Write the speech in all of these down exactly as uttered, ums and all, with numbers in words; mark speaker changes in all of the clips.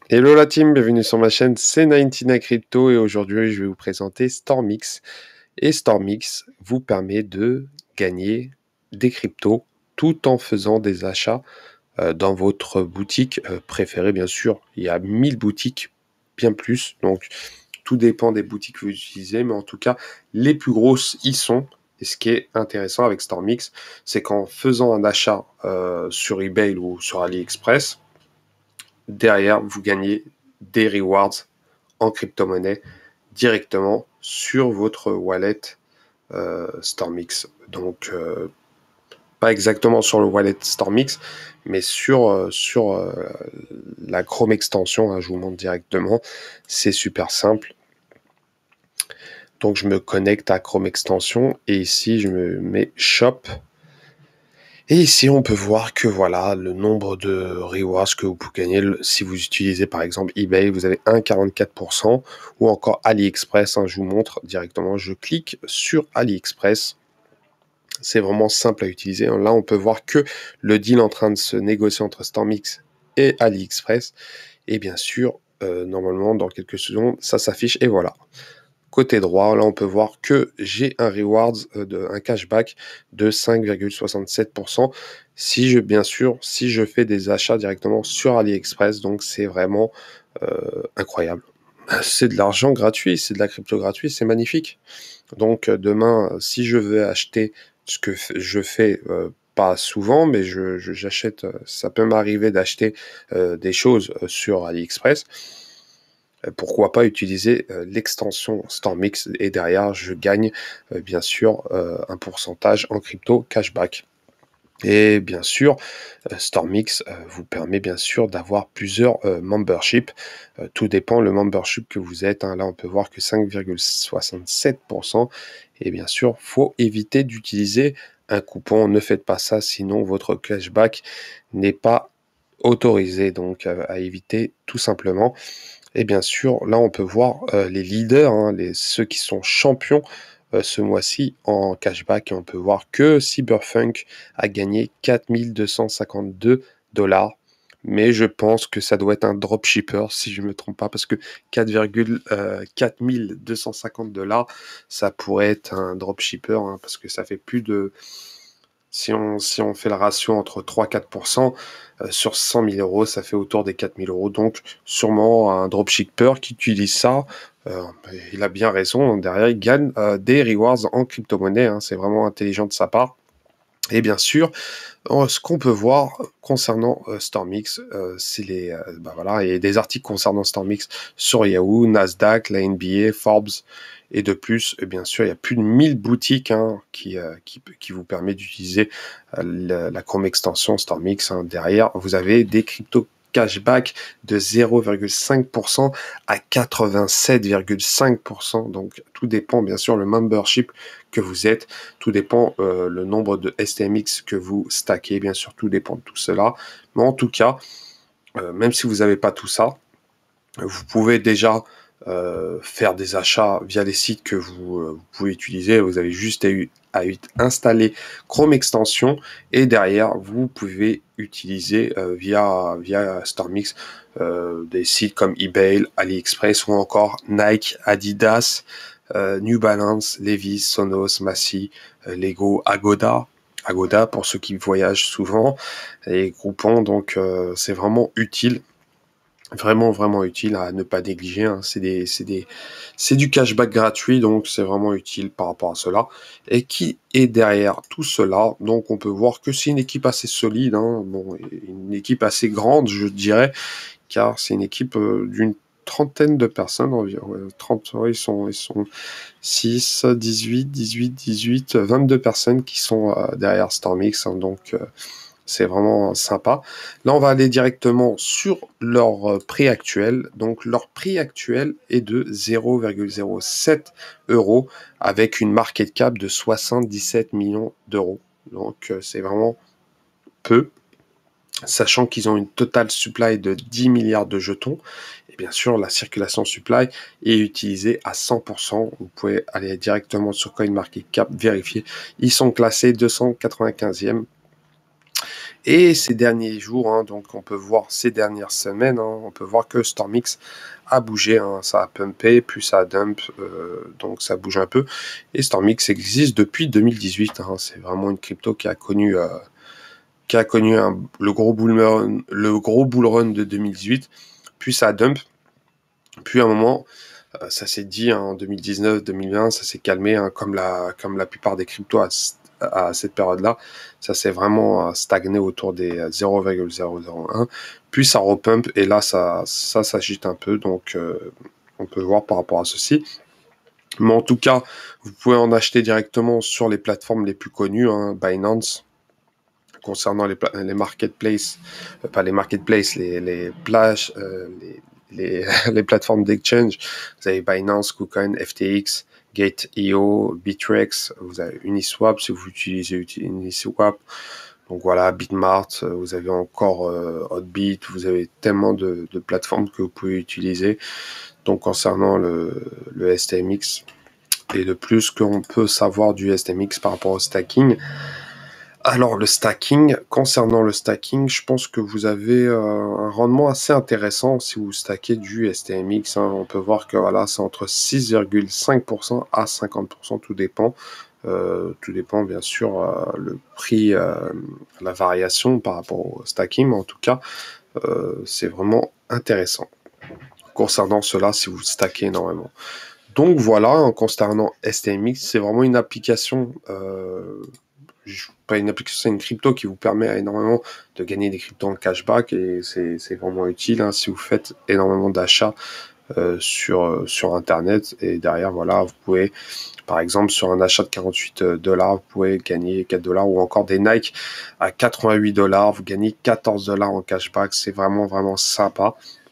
Speaker 1: Hello la team, bienvenue sur ma chaîne, c'est Ninetina Crypto et aujourd'hui je vais vous présenter StormX. Et StormX vous permet de gagner des cryptos tout en faisant des achats euh, dans votre boutique euh, préférée bien sûr. Il y a mille boutiques, bien plus, donc tout dépend des boutiques que vous utilisez, mais en tout cas les plus grosses y sont. Et ce qui est intéressant avec StormX, c'est qu'en faisant un achat euh, sur eBay ou sur AliExpress, derrière, vous gagnez des rewards en crypto-monnaie directement sur votre wallet euh, StormX. Donc, euh, pas exactement sur le wallet StormX, mais sur, euh, sur euh, la Chrome extension, hein, je vous montre directement. C'est super simple. Donc, je me connecte à Chrome extension et ici, je me mets Shop. Et ici, on peut voir que voilà, le nombre de rewards que vous pouvez gagner. Si vous utilisez par exemple eBay, vous avez un virgule quarante-quatre pour cent ou encore AliExpress. Hein, je vous montre directement. Je clique sur AliExpress. C'est vraiment simple à utiliser. Là, on peut voir que le deal en train de se négocier entre StormX et AliExpress. Et bien sûr, euh, normalement, dans quelques secondes, ça s'affiche et voilà. Côté droit, là, on peut voir que j'ai un rewards, euh, de, un cashback de cinq virgule soixante-sept pour cent. Si je, bien sûr, si je fais des achats directement sur AliExpress, donc c'est vraiment euh, incroyable. C'est de l'argent gratuit, c'est de la crypto gratuite, c'est magnifique. Donc euh, demain, si je veux acheter ce que je fais, euh, pas souvent, mais je, je, j'achète, ça peut m'arriver d'acheter euh, des choses sur AliExpress. Pourquoi pas utiliser euh, l'extension StormX et derrière je gagne euh, bien sûr euh, un pourcentage en crypto cashback. Et bien sûr, euh, StormX euh, vous permet bien sûr d'avoir plusieurs euh, memberships. Euh, tout dépend le membership que vous êtes. Hein. Là, on peut voir que cinq virgule soixante-sept pour cent. Et bien sûr, faut éviter d'utiliser un coupon. Ne faites pas ça, sinon votre cashback n'est pas autorisé. Donc, à, à éviter tout simplement. Et bien sûr, là, on peut voir euh, les leaders, hein, les, ceux qui sont champions euh, ce mois-ci en cashback. Et on peut voir que Cyberpunk a gagné quatre mille deux cent cinquante-deux dollars. Mais je pense que ça doit être un dropshipper, si je ne me trompe pas, parce que quatre mille deux cent cinquante dollars, ça pourrait être un dropshipper, hein, parce que ça fait plus de... Si on, si on fait le ratio entre trois à quatre pour cent, euh, sur cent mille euros, ça fait autour des quatre mille euros. Donc, sûrement un dropshipper qui utilise ça, euh, il a bien raison. Derrière, il gagne euh, des rewards en crypto-monnaie. Hein, c'est vraiment intelligent de sa part. Et bien sûr, ce qu'on peut voir concernant euh, StormX, euh, c'est les, euh, bah voilà, il y a des articles concernant StormX sur Yahoo, Nasdaq, la N B A, Forbes, et de plus, et bien sûr, il y a plus de mille boutiques hein, qui, euh, qui, qui vous permet d'utiliser euh, la, la Chrome extension StormX. Hein. Derrière, vous avez des cryptos cashback de zéro virgule cinq pour cent à quatre-vingt-sept virgule cinq pour cent. Donc, tout dépend, bien sûr, le membership que vous êtes. Tout dépend euh, le nombre de S T M X que vous stackez. Bien sûr, tout dépend de tout cela. Mais en tout cas, euh, même si vous n'avez pas tout ça, vous pouvez déjà euh, faire des achats via les sites que vous, euh, vous pouvez utiliser. Vous avez juste à, à installer Chrome extension et derrière vous pouvez utiliser euh, via via StormX euh, des sites comme eBay, AliExpress ou encore Nike, Adidas, euh, New Balance, Levi's, Sonos, Massey, euh, Lego, Agoda. Agoda pour ceux qui voyagent souvent et Groupon. Donc euh, c'est vraiment utile. Vraiment, vraiment utile à ne pas négliger. Hein. C'est des, c'est des, c'est du cashback gratuit, donc c'est vraiment utile par rapport à cela. Et qui est derrière tout cela? Donc on peut voir que c'est une équipe assez solide, hein. Bon, une équipe assez grande, je dirais, car c'est une équipe euh, d'une trentaine de personnes environ. Ouais, trente, ouais, ils sont, ils sont six, dix-huit, dix-huit, dix-huit, vingt-deux personnes qui sont euh, derrière StormX. Hein. Donc euh, c'est vraiment sympa. Là, on va aller directement sur leur prix actuel. Donc, leur prix actuel est de zéro virgule zéro sept euros avec une market cap de soixante-dix-sept millions d'euros. Donc, c'est vraiment peu, sachant qu'ils ont une total supply de dix milliards de jetons. Et bien sûr, la circulation supply est utilisée à cent pour cent. Vous pouvez aller directement sur CoinMarketCap, vérifier. Ils sont classés deux cent quatre-vingt-quinzième. Et ces derniers jours, hein, donc on peut voir ces dernières semaines, hein, on peut voir que StormX a bougé, hein, ça a pumpé, puis ça a dump, euh, donc ça bouge un peu. Et StormX existe depuis deux mille dix-huit, hein, c'est vraiment une crypto qui a connu, euh, qui a connu un, le gros bull run, le gros bull run de deux mille dix-huit, puis ça a dump, puis à un moment, euh, ça s'est dit hein, en deux mille dix-neuf, deux mille vingt, ça s'est calmé, hein, comme la, comme la plupart des cryptos à, à cette période-là, ça s'est vraiment stagné autour des zéro virgule zéro zéro un, puis ça repump et là ça, ça s'agite un peu, donc euh, on peut voir par rapport à ceci. Mais en tout cas, vous pouvez en acheter directement sur les plateformes les plus connues, hein, Binance. Concernant les, les marketplaces, euh, pas les marketplaces, les, les plages, euh, les, les, les plateformes d'exchange, vous avez Binance, KuCoin, F T X, Gate point i o, Bittrex, vous avez Uniswap si vous utilisez Uniswap, donc voilà, Bitmart, vous avez encore euh, Hotbit, vous avez tellement de, de plateformes que vous pouvez utiliser. Donc concernant le, le S T M X, et de plus qu'on peut savoir du S T M X par rapport au stacking. Alors le stacking, concernant le stacking, je pense que vous avez euh, un rendement assez intéressant si vous stackez du S T M X. Hein. On peut voir que voilà, c'est entre six virgule cinq pour cent à cinquante pour cent, tout dépend. Euh, tout dépend bien sûr euh, le prix, euh, la variation par rapport au stacking, mais en tout cas, euh, c'est vraiment intéressant. Concernant cela, si vous stackez énormément. Donc voilà, en concernant S T M X, c'est vraiment une application... Euh, pas une application, c'est une crypto qui vous permet énormément de gagner des cryptos en cashback et c'est vraiment utile hein, si vous faites énormément d'achats euh, sur, sur internet et derrière voilà vous pouvez par exemple sur un achat de quarante-huit dollars vous pouvez gagner quatre dollars ou encore des Nike à quatre-vingt-huit dollars vous gagnez quatorze dollars en cashback, c'est vraiment vraiment sympa.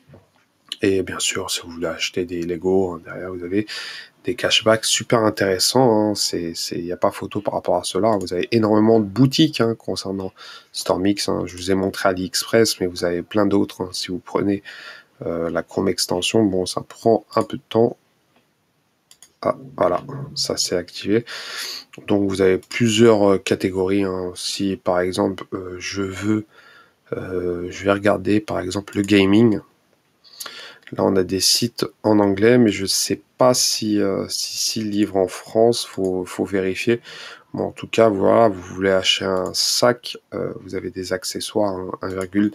Speaker 1: Et bien sûr si vous voulez acheter des Lego hein, derrière vous avez des cashbacks super intéressants, hein. c'est, il n'y a pas photo par rapport à cela. Vous avez énormément de boutiques hein, concernant StormX. Hein. Je vous ai montré AliExpress, mais vous avez plein d'autres. Hein. Si vous prenez euh, la Chrome extension, bon, ça prend un peu de temps. Ah, voilà, ça s'est activé. Donc vous avez plusieurs euh, catégories. Hein. Si par exemple, euh, je veux, euh, je vais regarder par exemple le gaming. Là, on a des sites en anglais, mais je ne sais pas si euh, si, si livre en France, faut faut vérifier. Bon, en tout cas, voilà, vous voulez acheter un sac, euh, vous avez des accessoires, hein, un virgule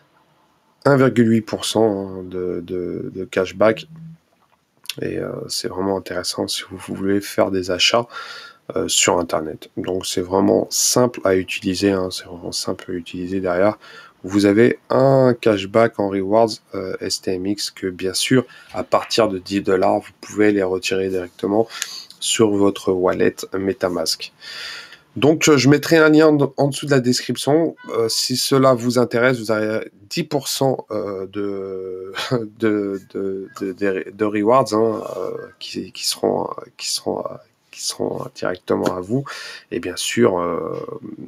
Speaker 1: huit pour cent hein, de, de, de cashback. Et euh, c'est vraiment intéressant si vous voulez faire des achats euh, sur Internet. Donc c'est vraiment simple à utiliser, hein, c'est vraiment simple à utiliser derrière. Vous avez un cashback en rewards euh, S T M X que bien sûr, à partir de dix dollars, vous pouvez les retirer directement sur votre wallet MetaMask. Donc, je mettrai un lien en dessous de la description. Euh, si cela vous intéresse, vous avez dix pour cent euh, de, de, de, de, de, de rewards hein, euh, qui, qui, seront, qui, seront, qui seront directement à vous. Et bien sûr, euh,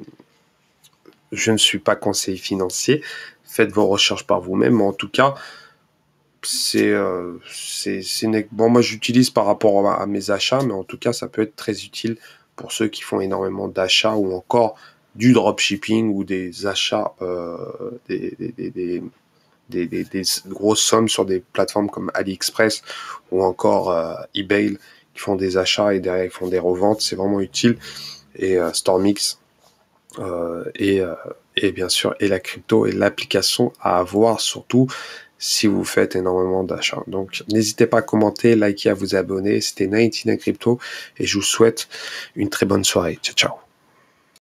Speaker 1: je ne suis pas conseiller financier. Faites vos recherches par vous-même. Mais en tout cas, c'est euh, bon. Moi, j'utilise par rapport à, à mes achats, mais en tout cas, ça peut être très utile pour ceux qui font énormément d'achats ou encore du dropshipping ou des achats, euh, des, des, des, des, des, des, des grosses sommes sur des plateformes comme AliExpress ou encore euh, eBay qui font des achats et derrière ils font des reventes. C'est vraiment utile. Et euh, StormX euh, et, euh, et bien sûr et la crypto et l'application à avoir surtout si vous faites énormément d'achats. Donc, n'hésitez pas à commenter, liker, à vous abonner. C'était dix-neuf Crypto et je vous souhaite une très bonne soirée. Ciao, ciao.